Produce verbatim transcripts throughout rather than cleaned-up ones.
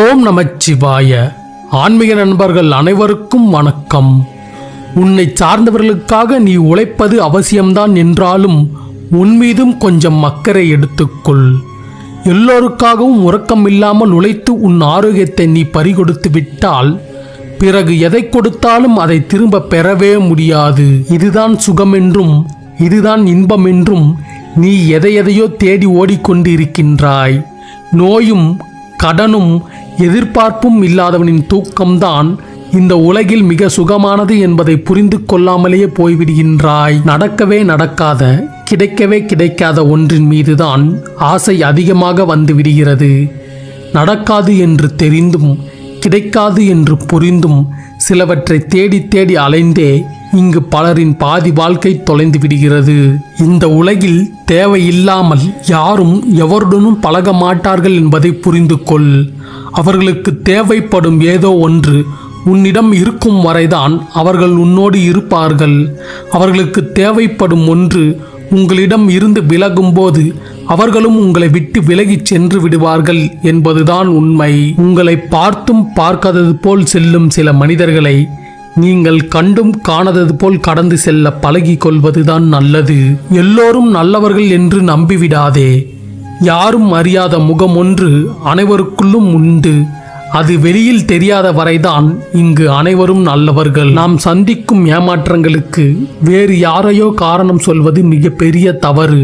ஓம் நமச்சிவாய. ஆன்மீக நண்பர்கள் அனைவருக்கும் வணக்கம். உன்னை சார்ந்தவர்களுக்காக நீ உழைப்பது அவசியம்தான் என்றாலும் உன் மீதும் கொஞ்சம் அக்கறை எடுத்துக்கொள். எல்லோருக்காகவும் உறக்கம் இல்லாமல் உழைத்து உன் ஆரோக்கியத்தை நீ பறிகொடுத்து விட்டால் பிறகு எதை கொடுத்தாலும் அதை திரும்ப பெறவே முடியாது. இதுதான் சுகம் என்றும் இதுதான் இன்பம் என்றும் நீ எதை எதையோ தேடி ஓடிக்கொண்டு இருக்கின்றாய். நோயும் கடனும் எதிர்பார்ப்பும் இல்லாதவனின் தூக்கம்தான் இந்த உலகில் மிக சுகமானது என்பதை புரிந்து கொள்ளாமலேயே போய்விடுகின்றாய். நடக்கவே நடக்காத, கிடைக்கவே கிடைக்காத ஒன்றின் மீதுதான் ஆசை அதிகமாக வந்து விடுகிறது. நடக்காது என்று தெரிந்தும் கிடைக்காது என்று புரிந்தும் சிலவற்றை தேடி தேடி அலைந்தே இங்கு பலரின் பாதி வாழ்க்கை தொலைந்து விடுகிறது. இந்த உலகில் தேவையில்லாமல் யாரும் எவருடனும் பழக மாட்டார்கள் என்பதை புரிந்து கொள். அவர்களுக்கு தேவைப்படும் ஏதோ ஒன்று உன்னிடம் இருக்கும் வரைதான் அவர்கள் உன்னோடு இருப்பார்கள். அவர்களுக்கு தேவைப்படும் ஒன்று உங்களிடம் இருந்து விலகும்போது அவர்களும் உங்களை விட்டு விலகிச் சென்று விடுவார்கள் என்பதுதான் உண்மை. உங்களை பார்த்தும் பார்க்காதது போல் செல்லும் சில மனிதர்களை நீங்கள் கண்டும் காணாதது போல் கடந்து செல்ல பழகி கொள்வதுதான் நல்லது. எல்லோரும் நல்லவர்கள் என்று நம்பிவிடாதே. யாரும் அறியாத முகம் ஒன்று அனைவருக்குள்ளும் உண்டு. அது வெளியில் தெரியாத வரைதான் இங்கு அனைவரும் நல்லவர்கள். நாம் சந்திக்கும் ஏமாற்றங்களுக்கு வேறு யாரையோ காரணம் சொல்வது மிக பெரிய தவறு.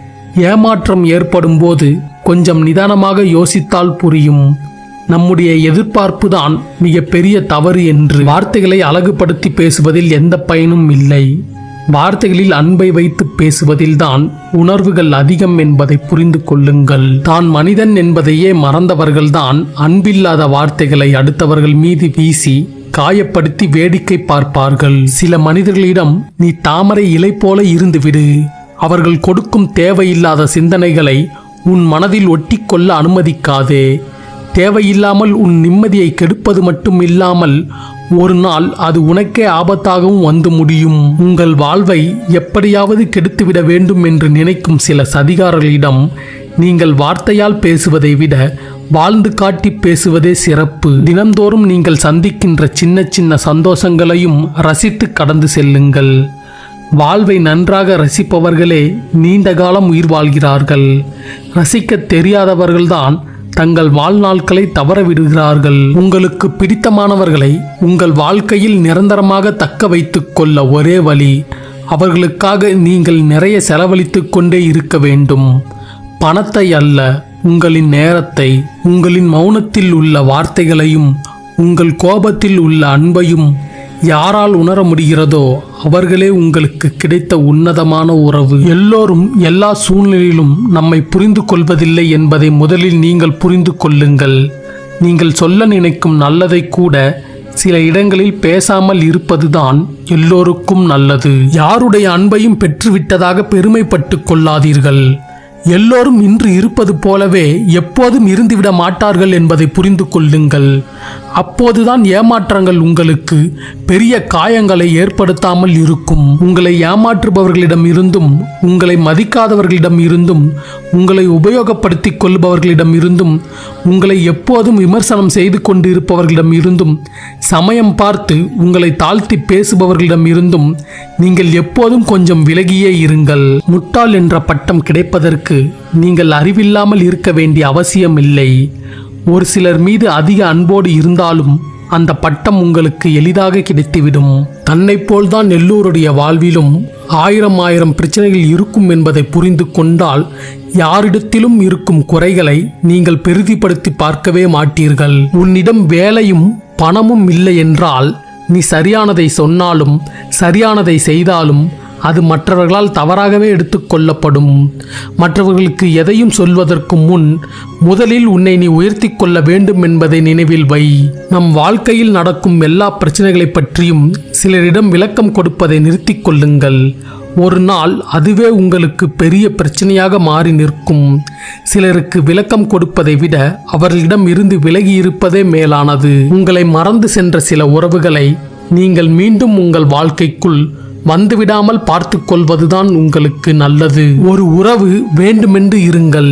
ஏமாற்றம் ஏற்படும் போது கொஞ்சம் நிதானமாக யோசித்தால் புரியும். நம்முடைய எதிர்பார்ப்பு தான் மிக பெரிய தவறு என்று. வார்த்தைகளை அழகுபடுத்தி பேசுவதில் எந்த பயனும் இல்லை. வார்த்தைகளில் அன்பை வைத்து பேசுவதில்தான் உணர்வுகள் அதிகம் என்பதை புரிந்து கொள்ளுங்கள். தான் மனிதன் என்பதையே மறந்தவர்கள்தான் அன்பில்லாத வார்த்தைகளை அடுத்தவர்கள் மீது வீசி காயப்படுத்தி வேடிக்கை பார்ப்பார்கள். சில மனிதர்களிடம் நீ தாமரை இலை போல இருந்துவிடு. அவர்கள் கொடுக்கும் தேவையில்லாத சிந்தனைகளை உன் மனதில் ஒட்டிக்கொள்ள அனுமதிக்காதே. தேவையில்லாமல் உன் நிம்மதியை கெடுப்பது மட்டும் இல்லாமல் ஒரு நாள் அது உனக்கே ஆபத்தாகவும் வந்து முடியும். உங்கள் வாழ்வை எப்படியாவது கெடுத்துவிட வேண்டும் என்று நினைக்கும் சில சதிகாரர்களிடம் நீங்கள் வார்த்தையால் பேசுவதை விட வாழ்ந்து காட்டி பேசுவதே சிறப்பு. தினந்தோறும் நீங்கள் சந்திக்கின்ற சின்ன சின்ன சந்தோஷங்களையும் ரசித்து கடந்து செல்லுங்கள். வாழ்வை நன்றாக ரசிப்பவர்களே நீண்ட காலம் உயிர் வாழ்கிறார்கள். ரசிக்க தெரியாதவர்கள்தான் தங்கள் வாழ்நாட்களை தவற விடுகிறார்கள். உங்களுக்கு பிடித்தமானவர்களை உங்கள் வாழ்க்கையில் நிரந்தரமாக தக்க வைத்துக் கொள்ள ஒரே வழி அவர்களுக்காக நீங்கள் நிறைய செலவழித்து கொண்டே இருக்க வேண்டும். பணத்தை அல்ல, உங்களின் நேரத்தை, உங்களின் மௌனத்தில் உள்ள வார்த்தைகளையும் உங்கள் கோபத்தில் உள்ள அன்பையும் யாரால் உணர முடிகிறதோ அவர்களே உங்களுக்கு கிடைத்த உன்னதமான உறவு. எல்லோரும் எல்லா சூழ்நிலையிலும் நம்மை புரிந்து கொள்வதில்லை என்பதை முதலில் நீங்கள் புரிந்து கொள்ளுங்கள். நீங்கள் சொல்ல நினைக்கும் நல்லதை கூட சில இடங்களில் பேசாமல் இருப்பதுதான் எல்லோருக்கும் நல்லது. யாருடைய அன்பையும் பெற்றுவிட்டதாக பெருமைப்பட்டு கொள்ளாதீர்கள். எல்லோரும் இன்று இருப்பது போலவே எப்போதும் இருந்துவிட மாட்டார்கள் என்பதை புரிந்து கொள்ளுங்கள். அப்போதுதான் ஏமாற்றங்கள் உங்களுக்கு பெரிய காயங்களை ஏற்படுத்தாமல் இருக்கும். உங்களை ஏமாற்றுபவர்களிடம் இருந்தும் உங்களை மதிக்காதவர்களிடம் இருந்தும் உங்களை உபயோகப்படுத்தி கொள்பவர்களிடம் இருந்தும் உங்களை எப்போதும் விமர்சனம் செய்து கொண்டு இருப்பவர்களிடம் இருந்தும் சமயம் பார்த்து உங்களை தாழ்த்தி பேசுபவர்களிடம் இருந்தும் நீங்கள் எப்போதும் கொஞ்சம் விலகியே இருங்கள். முட்டாள் என்ற பட்டம் கிடைப்பதற்கு நீங்கள் அறிவில்லாமல் இருக்க வேண்டிய அவசியம் இல்லை. ஒரு சிலர் மீது அதிக அன்போடு இருந்தாலும் அந்த பட்டம் உங்களுக்கு எளிதாக கிடைத்துவிடும். தன்னை போல்தான் எல்லோருடைய வாழ்விலும் ஆயிரம் ஆயிரம் பிரச்சனைகள் இருக்கும் என்பதை புரிந்து கொண்டால் யாரிடத்திலும் இருக்கும் குறைகளை நீங்கள் பெரிதிப்படுத்தி பார்க்கவே மாட்டீர்கள். உன்னிடம் வேலையும் பணமும் இல்லை என்றால் நீ சரியானதை சொன்னாலும் சரியானதை செய்தாலும் அது மற்றவர்களால் தவறாகவே எடுத்துக்கொள்ளப்படும். மற்றவர்களுக்கு எதையும் சொல்வதற்கு முன் முதலில் உன்னை நீ உயர்த்தி கொள்ள வேண்டும் என்பதை நினைவில் வை. நம் வாழ்க்கையில் நடக்கும் எல்லா பிரச்சனைகளை பற்றியும் சிலரிடம் விளக்கம் கொடுப்பதை நிறுத்தி கொள்ளுங்கள். ஒரு நாள் அதுவே உங்களுக்கு பெரிய பிரச்சனையாக மாறி நிற்கும். சிலருக்கு விளக்கம் கொடுப்பதை விட அவர்களிடம் இருந்து விலகி இருப்பதே மேலானது. உங்களை மறந்து சென்ற சில உறவுகளை நீங்கள் மீண்டும் உங்கள் வாழ்க்கைக்குள் வந்துவிடாமல் பார்த்து கொள்வதுதான் உங்களுக்கு நல்லது. ஒரு உறவு வேண்டுமென்று இருங்கள்,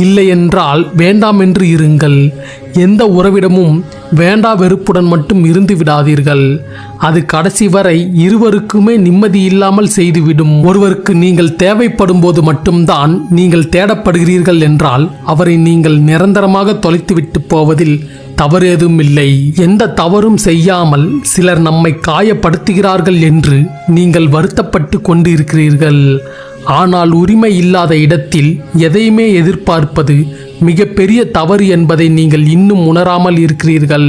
இல்லை என்றால் வேண்டாம் என்று இருங்கள். எந்த உறவிடமும் வேண்டா வெறுப்புடன் மட்டும் இருந்து விடாதீர்கள். அது கடைசி வரை இருவருக்குமே நிம்மதி இல்லாமல் செய்துவிடும். ஒருவருக்கு நீங்கள் தேவைப்படும் போது மட்டும்தான் நீங்கள் தேடப்படுகிறீர்கள் என்றால் அவரை நீங்கள் நிரந்தரமாக தொலைத்துவிட்டு போவதில் தவறு எதுவும் இல்லை. எந்த தவறும் செய்யாமல் சிலர் நம்மை காயப்படுத்துகிறார்கள் என்று நீங்கள் வருத்தப்பட்டு கொண்டு இருக்கிறீர்கள். ஆனால் உரிமை இல்லாத இடத்தில் எதையுமே எதிர்பார்ப்பது மிகப்பெரிய தவறு என்பதை நீங்கள் இன்னும் உணராமல் இருக்கிறீர்கள்.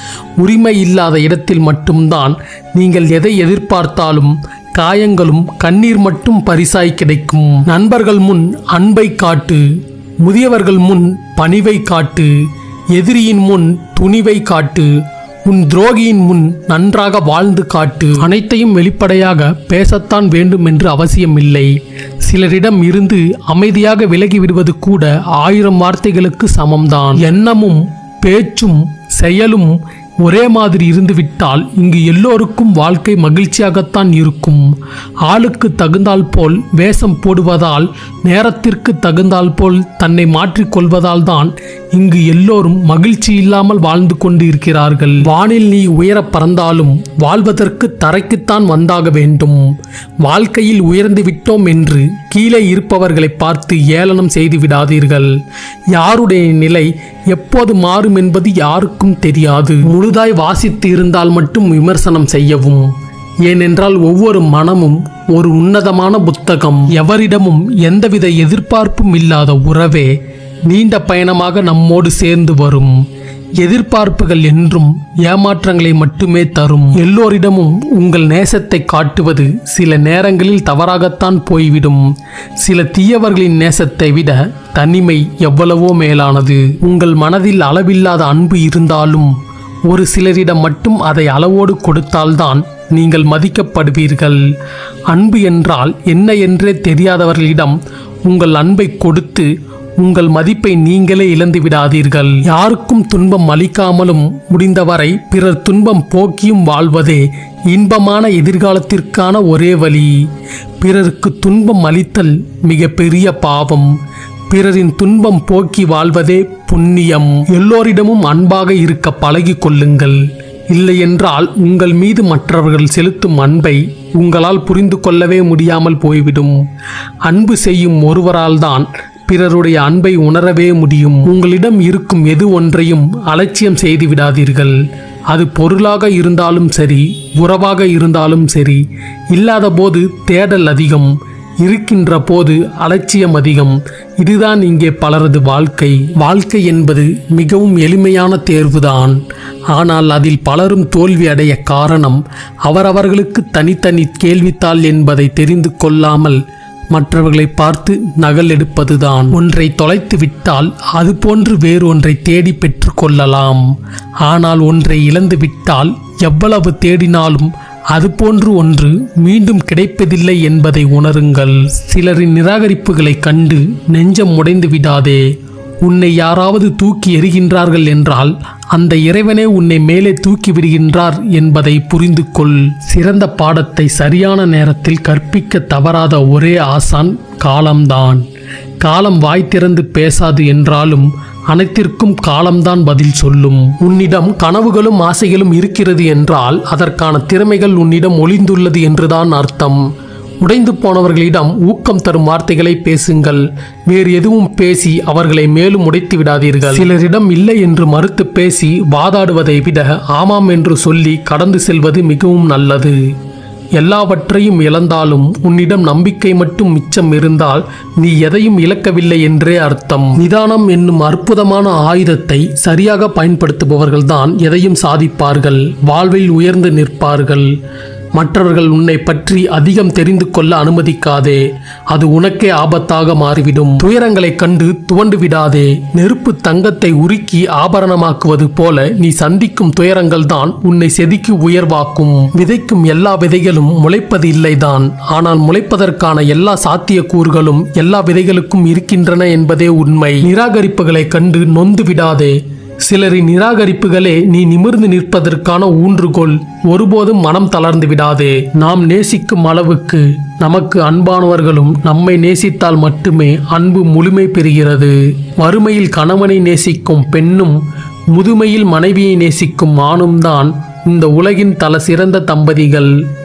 உரிமை இல்லாத இடத்தில் மட்டும்தான் நீங்கள் எதை எதிர்பார்த்தாலும் காயங்களும் கண்ணீர் மட்டும் பரிசாய் கிடைக்கும். நண்பர்கள் முன் அன்பை காட்டு, முதியவர்கள் முன் பணிவை காட்டு, எதிரியின் முன் துணிவை காட்டு, உன் துரோகியின் முன் நன்றாக வாழ்ந்து காட்டு. அனைத்தையும் வெளிப்படையாக பேசத்தான் வேண்டும் என்று அவசியம் இல்லை. சிலரிடம் இருந்து அமைதியாக விலகி விடுவது கூட ஆயிரம் வார்த்தைகளுக்கு சமம்தான். எண்ணமும் பேச்சும் செயலும் ஒரே மாதிரி இருந்துவிட்டால் இங்கு எல்லோருக்கும் வாழ்க்கை மகிழ்ச்சியாகத்தான் இருக்கும். ஆளுக்கு தகுந்தால் போல் வேஷம் போடுவதால், நேரத்திற்கு தகுந்தால் போல் தன்னை மாற்றிக்கொள்வதால் தான் இங்கு எல்லோரும் மகிழ்ச்சி இல்லாமல் வாழ்ந்து கொண்டு இருக்கிறார்கள். வானில் நீ உயர பறந்தாலும் வாழ்வதற்கு தரைக்குத்தான் வந்தாக வேண்டும். வாழ்க்கையில் உயர்ந்து விட்டோம் என்று கீழே இருப்பவர்களை பார்த்து ஏளனம் செய்து விடாதீர்கள். யாருடைய நிலை எப்போது மாறும் என்பது யாருக்கும் தெரியாது. முழுதாய் வாசித்து இருந்தால் மட்டும் விமர்சனம் செய்யவும். ஏனென்றால் ஒவ்வொரு மனமும் ஒரு உன்னதமான புத்தகம். எவரிடமும் எந்தவித எதிர்பார்ப்பும் இல்லாத உறவே நீண்ட பயணமாக நம்மோடு சேர்ந்து வரும். எதிர்பார்ப்புகள் என்றும் ஏமாற்றங்களை மட்டுமே தரும். எல்லோரிடமும் உங்கள் நேசத்தை காட்டுவது சில நேரங்களில் தவறாகத்தான் போய்விடும். சில தீயவர்களின் நேசத்தை விட தனிமை எவ்வளவோ மேலானது. உங்கள் மனதில் அளவில்லாத அன்பு இருந்தாலும் ஒரு சிலரிடம் மட்டும் அதை அளவோடு கொடுத்தால்தான் நீங்கள் மதிக்கப்படுவீர்கள். அன்பு என்றால் என்ன என்றே தெரியாதவர்களிடம் உங்கள் அன்பை கொடுத்து உங்கள் மதிப்பை நீங்களே இழந்து விடாதீர்கள். யாருக்கும் துன்பம் அளிக்காமலும் முடிந்தவரை பிறர் துன்பம் போக்கியும் வாழ்வதே இன்பமான எதிர்காலத்திற்கான ஒரே வழி. பிறருக்கு துன்பம் அளித்தல் மிக பெரிய பாவம். பிறரின் துன்பம் போக்கி வாழ்வதே புண்ணியம். எல்லோரிடமும் அன்பாக இருக்க பழகி கொள்ளுங்கள். இல்லையென்றால் உங்கள் மீது மற்றவர்கள் செலுத்தும் அன்பை உங்களால் புரிந்து கொள்ளவே முடியாமல் போய்விடும். அன்பு செய்யும் ஒருவரால் தான் பிறருடைய அன்பை உணரவே முடியும். உங்களிடம் இருக்கும் எது ஒன்றையும் அலட்சியம் செய்து விடாதீர்கள். அது பொருளாக இருந்தாலும் சரி, உறவாக இருந்தாலும் சரி. இல்லாத போது தேடல் அதிகம், இருக்கின்ற போது அலட்சியம் அதிகம். இதுதான் இங்கே பலரது வாழ்க்கை. வாழ்க்கை என்பது மிகவும் எளிமையான தேர்வுதான். ஆனால் அதில் பலரும் தோல்வி அடைய காரணம் அவரவர்களுக்கு தனித்தனி கேள்வித்தாள் என்பதை தெரிந்து கொள்ளாமல் மற்றவர்களை பார்த்து நகல் எடுப்பதுதான். ஒன்றை தொலைத்து விட்டால் அது போன்று வேறு ஒன்றை தேடி பெற்று கொள்ளலாம். ஆனால் ஒன்றை இழந்து விட்டால் எவ்வளவு தேடினாலும் அது போன்று ஒன்று மீண்டும் கிடைப்பதில்லை என்பதை உணருங்கள். சிலரின் நிராகரிப்புகளை கண்டு நெஞ்சம் உடைந்து விடாதே. உன்னை யாராவது தூக்கி எறிகின்றார்கள் என்றால் அந்த இறைவனே உன்னை மேலே தூக்கி விடுகின்றார் என்பதை புரிந்து கொள். சிறந்த பாடத்தை சரியான நேரத்தில் கற்பிக்க தவறாத ஒரே ஆசான் காலம்தான். காலம் வாய் திறந்து பேசாது என்றாலும் அனைத்திற்கும் காலம்தான் பதில் சொல்லும். உன்னிடம் கனவுகளும் ஆசைகளும் இருக்கிறது என்றால் அதற்கான திறமைகள் உன்னிடம் ஒளிந்துள்ளது என்றுதான் அர்த்தம். உடைந்து போனவர்களிடம் ஊக்கம் தரும் வார்த்தைகளை பேசுங்கள். வேறு எதுவும் பேசி அவர்களை மேலும் உடைத்து விடாதீர்கள். சிலரிடம் இல்லை என்று மறுத்து பேசி வாதாடுவதை விட ஆமாம் என்று சொல்லி கடந்து செல்வது மிகவும் நல்லது. எல்லாவற்றையும் இழந்தாலும் உன்னிடம் நம்பிக்கை மட்டும் மிச்சம் இருந்தால் நீ எதையும் இழக்கவில்லை என்றே அர்த்தம். நிதானம் என்னும் அற்புதமான ஆயுதத்தை சரியாக பயன்படுத்துபவர்கள்தான் எதையும் சாதிப்பார்கள், வாழ்வில் உயர்ந்து நிற்பார்கள். மற்றவர்கள் உன்னை பற்றி அதிகம் தெரிந்து கொள்ள அனுமதிக்காதே. அது உனக்கே ஆபத்தாக மாறிவிடும். துயரங்களைக் கண்டு துவண்டு விடாதே. நெருப்பு தங்கத்தை உருக்கி ஆபரணமாக்குவது போல நீ சந்திக்கும் துயரங்கள் தான் உன்னை செதுக்கி உயர்வாக்கும். விதைக்கும் எல்லா விதைகளும் முளைப்பது இல்லைதான். ஆனால் முளைப்பதற்கான எல்லா சாத்தியக்கூறுகளும் எல்லா விதைகளுக்கும் இருக்கின்றன என்பதே உண்மை. நிராகரிப்புகளை கண்டு நொந்து விடாதே. சிலரின் நிராகரிப்புகளே நீ நிமிர்ந்து நிற்பதற்கான ஊன்றுகோல். ஒருபோதும் மனம் தளர்ந்து விடாதே. நாம் நேசிக்கும் அளவுக்கு நமக்கு அன்பானவர்களும் நம்மை நேசித்தால் மட்டுமே அன்பு முழுமை பெறுகிறது. வறுமையில் கணவனை நேசிக்கும் பெண்ணும் முதுமையில் மனைவியை நேசிக்கும் ஆணும் தான் இந்த உலகின் தல சிறந்த தம்பதிகள்.